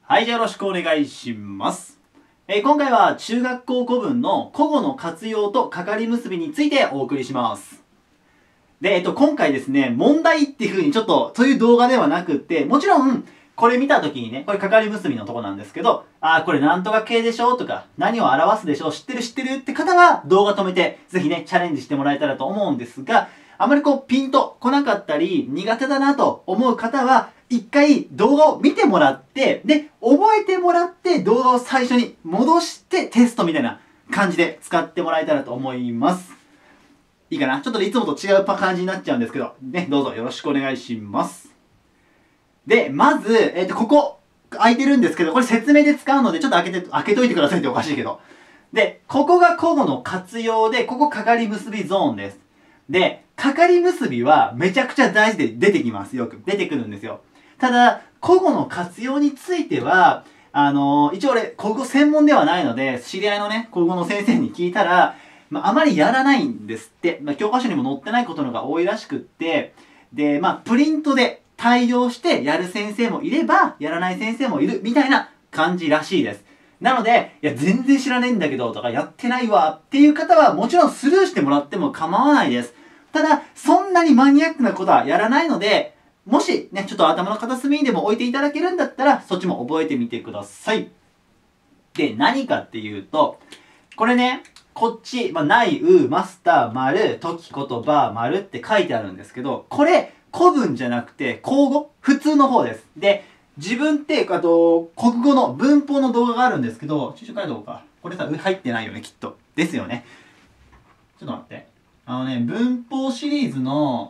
はい、じゃあよろしくお願いします。今回は中学校古文の古語の活用とかかり結びについてお送りします。で、今回ですね、問題っていう風にちょっと、そういう動画ではなくって、もちろん、これ見た時にね、これかかり結びのとこなんですけど、これなんとか系でしょとか、何を表すでしょ知ってるって方は動画止めて、ぜひね、チャレンジしてもらえたらと思うんですが、あまりピンと来なかったり、苦手だなと思う方は、一回動画を見てもらって、で、覚えてもらって動画を最初に戻してテストみたいな感じで使ってもらえたらと思います。いいかな？ちょっといつもと違う感じになっちゃうんですけど、ね、どうぞよろしくお願いします。で、まず、ここ、空いてるんですけど、これ説明で使うので、ちょっと開けといてくださいっておかしいけど。で、ここが古語の活用で、ここかかり結びゾーンです。で、かかり結びはめちゃくちゃ大事で出てきます。よく。出てくるんですよ。ただ、古語の活用については、一応俺、古語専門ではないので、知り合いのね、古語の先生に聞いたら、あまりやらないんですって。教科書にも載ってないことのが多いらしくって、で、プリントで対応してやる先生もいれば、やらない先生もいる、みたいな感じらしいです。なので、いや、全然知らないんだけど、とか、やってないわ、っていう方は、もちろんスルーしてもらっても構わないです。ただ、そんなにマニアックなことはやらないので、もしね、ちょっと頭の片隅にでも置いていただけるんだったら、そっちも覚えてみてください。で、何かっていうと、これね、こっち、ない、マスター、丸、時、言葉、丸って書いてあるんですけど、これ、古文じゃなくて、口語普通の方です。で、自分って、国語の文法の動画があるんですけど、書いとこうか。これさ、入ってないよね、きっと。ですよね。ちょっと待って。文法シリーズの、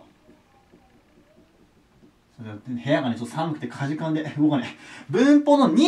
部屋がね、ちょっと寒くてかじかんで動かない。文法の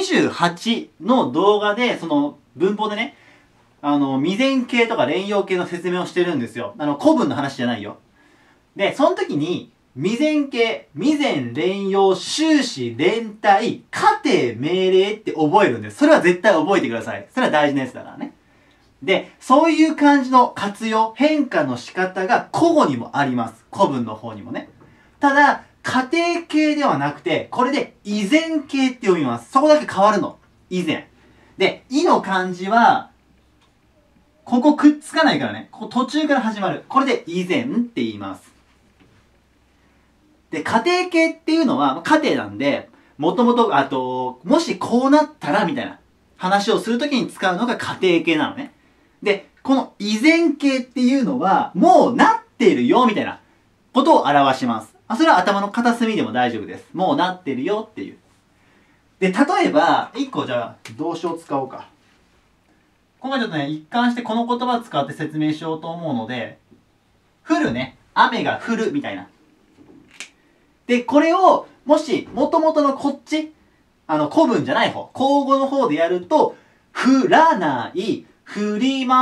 28の動画で、その文法でね、未然形とか連用形の説明をしてるんですよ。古文の話じゃないよ。で、その時に、未然形、未然連用、終始連帯、仮定命令って覚えるんです。それは絶対覚えてください。それは大事なやつだからね。で、そういう感じの活用、変化の仕方が古語にもあります。古文の方にもね。ただ、仮定形ではなくて、これで以前形って読みます。そこだけ変わるの。以前。で、いの漢字は、ここくっつかないからね。ここ途中から始まる。これで以前って言います。で、仮定形っていうのは、仮定なんで、もともと、もしこうなったらみたいな話をするときに使うのが仮定形なのね。で、この以前形っていうのは、もうなってるよみたいなことを表します。それは頭の片隅でも大丈夫です。もうなってるよっていう。で、例えば、一個じゃあ、動詞を使おうか。今回ちょっとね、一貫してこの言葉を使って説明しようと思うので、降るね。雨が降るみたいな。で、これを、もし、元々のこっち、古文じゃない方、口語の方でやると、降らない、降ります、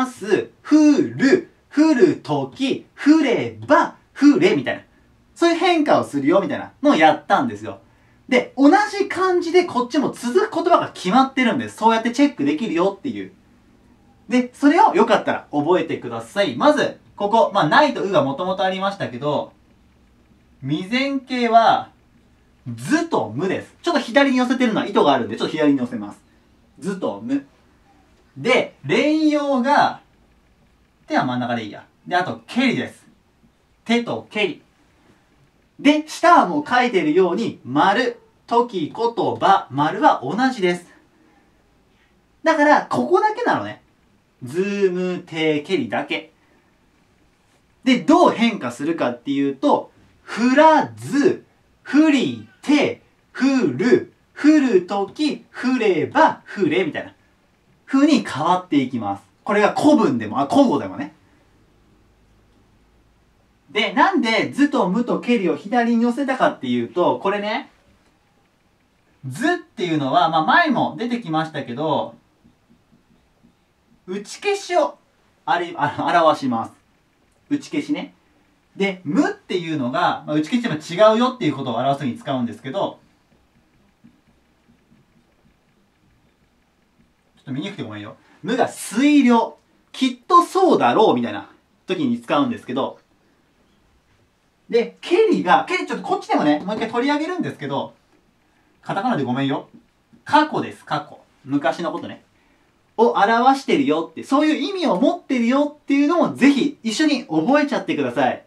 降る、降るとき、降れば、降れ、みたいな。そういう変化をするよ、みたいなのをやったんですよ。で、同じ漢字でこっちも続く言葉が決まってるんです。そうやってチェックできるよっていう。で、それをよかったら覚えてください。まず、ここ、ないとうがもともとありましたけど、未然形は、ずとむです。ちょっと左に寄せてるのは意図があるんで、ちょっと左に寄せます。ずとむ。で、連用が、手は真ん中でいいや。で、あと、けりです。手とけり。で、下はもう書いてるように、丸、時、言葉、丸は同じです。だから、ここだけなのね。ズーム、手、けりだけ。で、どう変化するかっていうと、降らず、降りて、降る、降るとき、降れば、降れ、みたいな風に変わっていきます。これが古文でも、古語でもね。で、なんで、図と無とけりを左に寄せたかっていうと、これね、図っていうのは、前も出てきましたけど、打ち消しを表します。打ち消しね。で、無っていうのが、打ち消しでも違うよっていうことを表すに使うんですけど、ちょっと見にくくてごめんよ。無が推量。きっとそうだろうみたいな時に使うんですけど、で、けりちょっとこっちでもね、もう一回取り上げるんですけど、カタカナでごめんよ。 過去です、過去。昔のことね。を表してるよって、そういう意味を持ってるよっていうのもぜひ一緒に覚えちゃってください。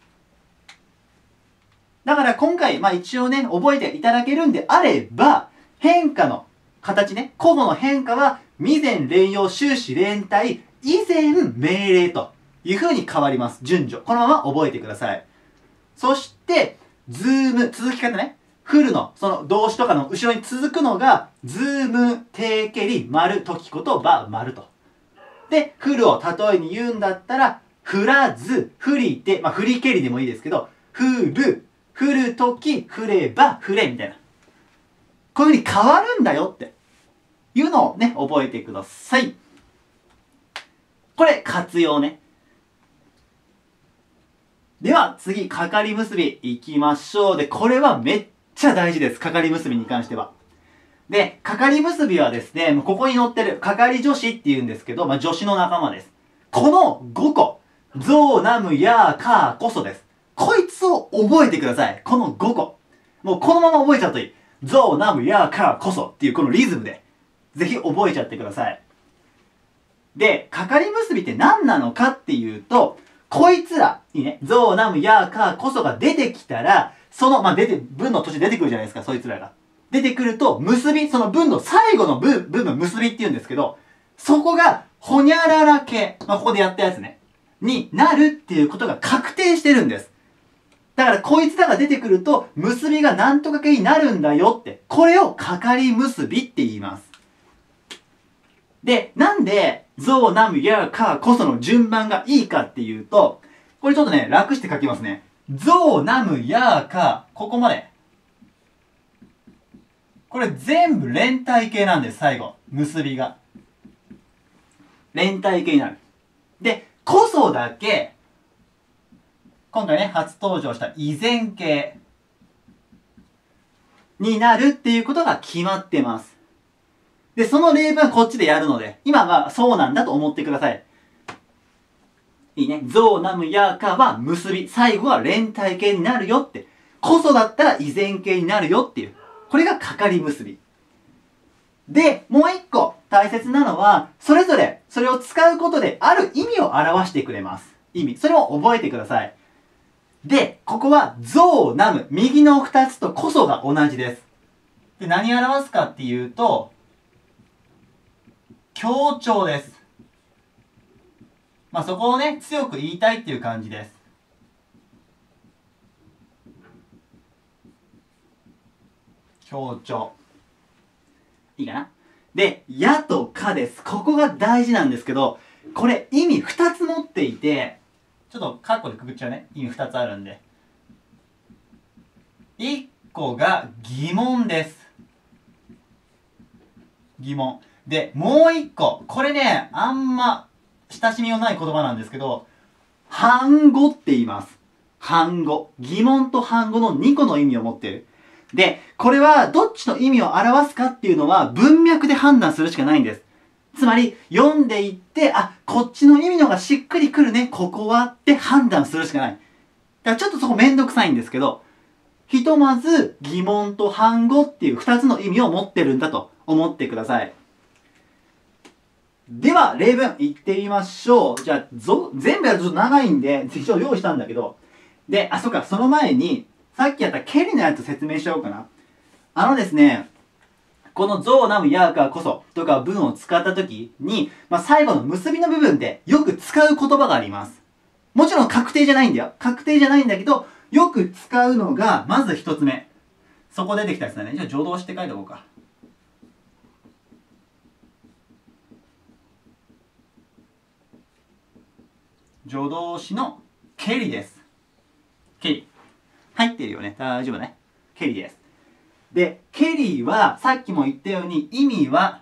だから今回、一応ね、覚えていただけるんであれば、変化の形ね、古語の変化は、未然、連用、終始、連帯、以前、命令という風に変わります。順序。このまま覚えてください。そして、ズーム、続き方ね。フルの、その動詞とかの後ろに続くのが、ズーム、定けり、丸、時こと、ば、丸と。で、フルを例えに言うんだったら、振らず、振りて、振りけりでもいいですけど、振る、振るとき、振れば、振れ、みたいな。こういう風に変わるんだよっていうのをね、覚えてください。これ、活用ね。では、次、かかり結びいきましょう。で、これはめっちゃ大事です。かかり結びに関しては。で、かかり結びはですね、ここに載ってる、かかり助詞って言うんですけど、助詞の仲間です。この5個、ゾーナムヤーカーこそです。こいつを覚えてください。この5個。もうこのまま覚えちゃうといい。ゾーナムヤーカーこそっていうこのリズムで、ぜひ覚えちゃってください。で、かかり結びって何なのかっていうと、こいつら、いいね、ゾーナムヤーカーこそが出てきたら、その、文の途中出てくるじゃないですか、そいつらが。出てくると、結び、その文の最後の部分、結びって言うんですけど、そこが、ほにゃらら系、ここでやったやつね、になるっていうことが確定してるんです。だから、こいつらが出てくると、結びがなんとか系になるんだよって、これをかかり結びって言います。で、なんで、ゾーナムヤーカーこその順番がいいかっていうと、これちょっとね、楽して書きますね。ゾーナムヤーカー、ここまで。これ全部連帯形なんです、最後。結びが。連帯形になる。で、こそだけ、今回ね、初登場した依然形になるっていうことが決まってます。で、その例文はこっちでやるので、今はそうなんだと思ってください。いいね。ゾーナムヤーカーは結び。最後は連帯形になるよって。こそだったら依然形になるよっていう。これがかかり結び。で、もう一個大切なのは、それぞれ、それを使うことである意味を表してくれます。意味。それを覚えてください。で、ここは、ゾーナム。右の二つとこそが同じです。で、何を表すかっていうと、強調です。そこをね、強く言いたいっていう感じです。強調。いいかな？で、やとかです。ここが大事なんですけど、これ意味2つ持っていて、ちょっとカッコでくくっちゃうね。意味2つあるんで。1個が疑問です。疑問。で、もう1個。これね、あんま親しみのない言葉なんですけど、反語って言います。反語。疑問と反語の2個の意味を持ってる。で、これはどっちの意味を表すかっていうのは文脈で判断するしかないんです。つまり、読んでいって、こっちの意味の方がしっくりくるね、ここはって判断するしかない。だからちょっとそこめんどくさいんですけど、ひとまず疑問と反語っていう2つの意味を持ってるんだと思ってください。では、例文いってみましょう。じゃあ、全部やるとちょっと長いんで、一応用意したんだけど。で、そっか、その前に、さっきやったケリのやつ説明しようかな。ですね、このゾーナムヤーカーこそとか文を使った時に、最後の結びの部分でよく使う言葉があります。もちろん確定じゃないんだよ。確定じゃないんだけど、よく使うのが、まず一つ目。そこ出てきたやつだね。じゃあ助動詞って書いておこうか。助動詞のケリです。ケリ。入ってるよね。大丈夫ね。ケリです。で、ケリは、さっきも言ったように意味は、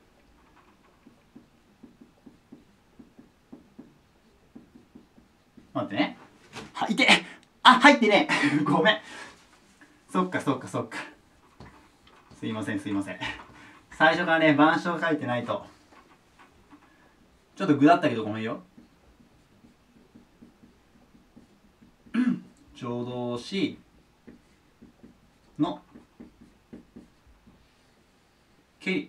待ってね。いて入ってねごめん。そっか。すいません。最初からね、板書書いてないと。ちょっと具だったけどごめんよ。助動詞のけり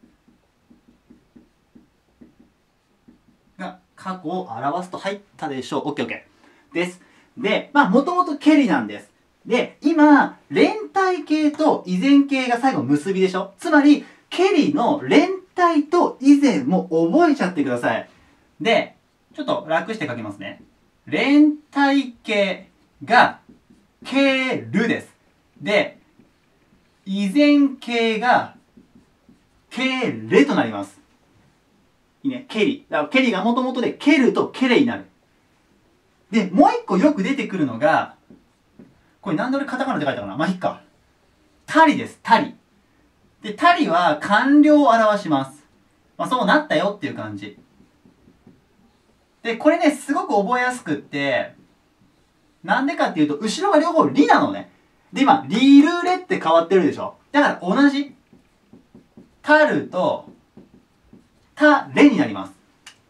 が過去を表すと入ったでしょう。オッケーオッケーです。で、もともとけりなんです。で、今、連体形と以前形が最後結びでしょ。つまり、けりの連体と以前も覚えちゃってください。で、ちょっと楽して書きますね。連体形がけるです。で、以前形がけれとなります。いいね。けり。だからけりがもともとでけるとけれになる。で、もう一個よく出てくるのが、これなんで俺カタカナで書いたかな、いっか。たりです。たり。で、たりは完了を表します。そうなったよっていう感じ。で、これね、すごく覚えやすくって、なんでかっていうと、後ろが両方りなのね。で、今、りるれって変わってるでしょ。だから同じ。たると、たれになります。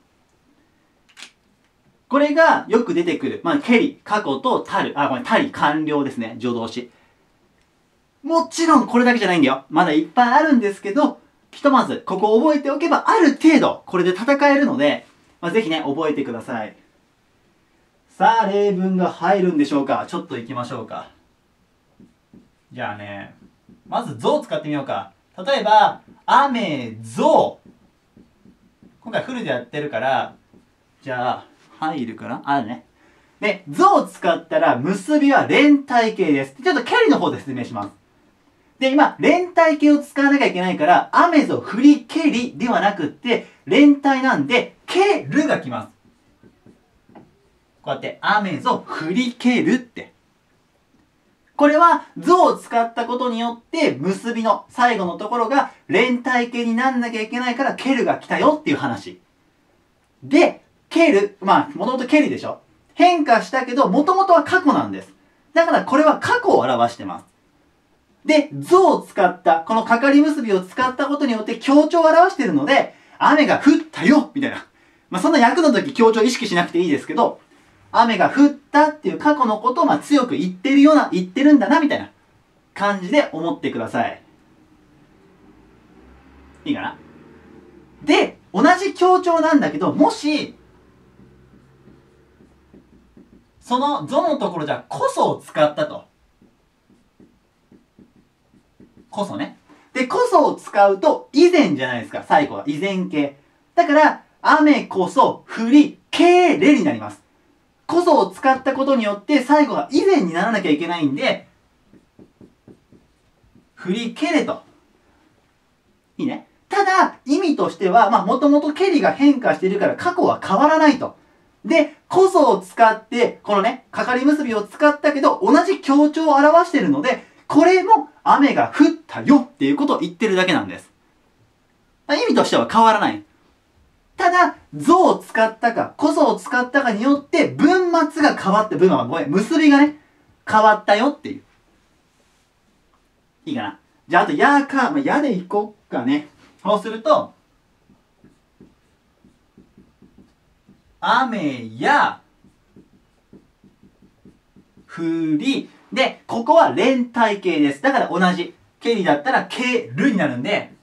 これがよく出てくる。けり、過去とたる。たり、完了ですね。助動詞。もちろんこれだけじゃないんだよ。まだいっぱいあるんですけど、ひとまずここを覚えておけばある程度これで戦えるので、ぜひね、覚えてください。さあ、例文が入るんでしょうか。ちょっと行きましょうか。じゃあね、まずぞを使ってみようか。例えば、雨ぞ。今回フルでやってるから、じゃあ、入るかなあるね。で、ぞを使ったら結びは連体形です。ちょっとけりの方で説明します。で、今、連体形を使わなきゃいけないから、雨ぞ降りけりではなくって、連体なんで、けるが来ます。こうやって、雨ぞ降りけるって。これは、ぞを使ったことによって、結びの最後のところが、連体形になんなきゃいけないから、けるが来たよっていう話。で、ける、もともとけりでしょ。変化したけど、もともとは過去なんです。だから、これは過去を表してます。で、ぞを使った、このかかり結びを使ったことによって強調を表しているので、雨が降ったよみたいな。そんな訳の時強調意識しなくていいですけど、雨が降ったっていう過去のことを強く言ってるんだな、みたいな感じで思ってください。いいかな？で、同じ強調なんだけど、もし、そのぞのところじゃこそを使ったと。こそね。で、こそを使うと以前じゃないですか。最後は以前形。だから、雨こそ降りけれになります。こそを使ったことによって最後が以前にならなきゃいけないんで、降りけれと。いいね。ただ、意味としては、もともとけりが変化しているから過去は変わらないと。で、こそを使って、このね、かかり結びを使ったけど、同じ強調を表しているので、これも雨が降ったよっていうことを言ってるだけなんです。意味としては変わらない。ただ、ぞを使ったか、こそを使ったかによって、文末が変わって、結びがね、変わったよっていう。いいかな。じゃあ、あと、やか、やでいこっかね。そうすると、雨や、降り、で、ここは連体形です。だから同じ。けりだったら、けるになるんで、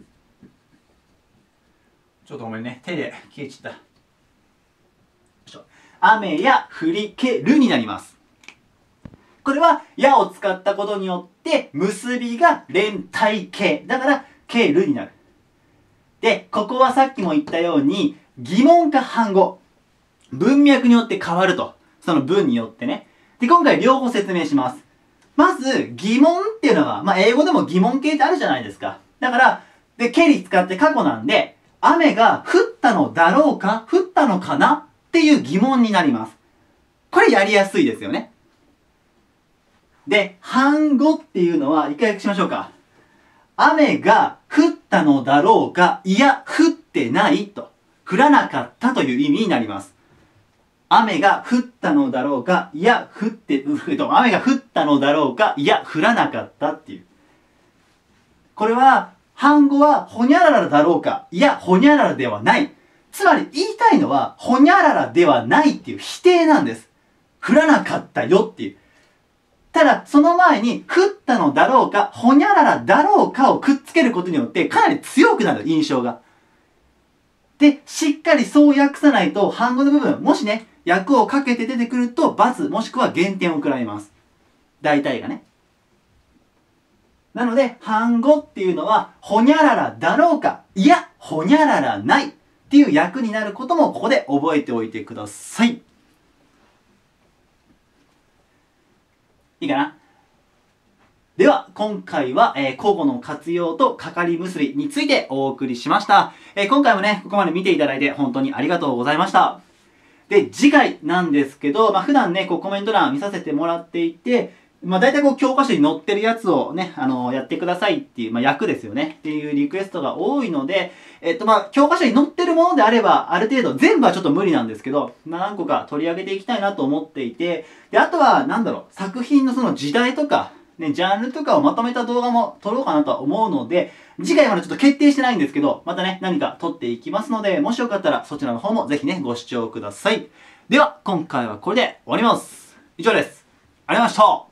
ちょっとごめんね。手で消えちゃった。雨や降りけるになります。これは、やを使ったことによって、結びが連体形。だから、けるになる。で、ここはさっきも言ったように、疑問か反語。文脈によって変わると。その文によってね。で、今回両方説明します。まず、疑問っていうのは、英語でも疑問形ってあるじゃないですか。だから、で、けり使って過去なんで、雨が降ったのだろうか降ったのかなっていう疑問になります。これやりやすいですよね。で、反語っていうのは、一回訳しましょうか。雨が降ったのだろうか、いや、降ってないと。降らなかったという意味になります。雨が降ったのだろうか、いや、雨が降ったのだろうか、いや、降らなかったっていう。これは、反語は、ほにゃららだろうか、いや、ほにゃららではない。つまり、言いたいのは、ほにゃららではないっていう否定なんです。降らなかったよっていう。 ただ、その前に、降ったのだろうか、ほにゃららだろうかをくっつけることによって、かなり強くなる、印象が。で、しっかりそう訳さないと、反語の部分、もしね、訳をかけて出てくると、×もしくは減点を食らいます。大体がね。なので、反語っていうのは、ほにゃららだろうか、いや、ほにゃららないっていう訳になることも、ここで覚えておいてください。いいかな？では、今回は、交互の活用とかかり結びについてお送りしました。今回もね、ここまで見ていただいて本当にありがとうございました。で、次回なんですけど、普段ね、コメント欄見させてもらっていて、大体教科書に載ってるやつをね、やってくださいっていう、訳ですよね。っていうリクエストが多いので、教科書に載ってるものであれば、ある程度、全部はちょっと無理なんですけど、何個か取り上げていきたいなと思っていて、で、あとは、作品のその時代とか、ね、ジャンルとかをまとめた動画も撮ろうかなとは思うので、次回までちょっと決定してないんですけど、またね、何か撮っていきますので、もしよかったらそちらの方もぜひね、ご視聴ください。では、今回はこれで終わります。以上です。ありがとうございました。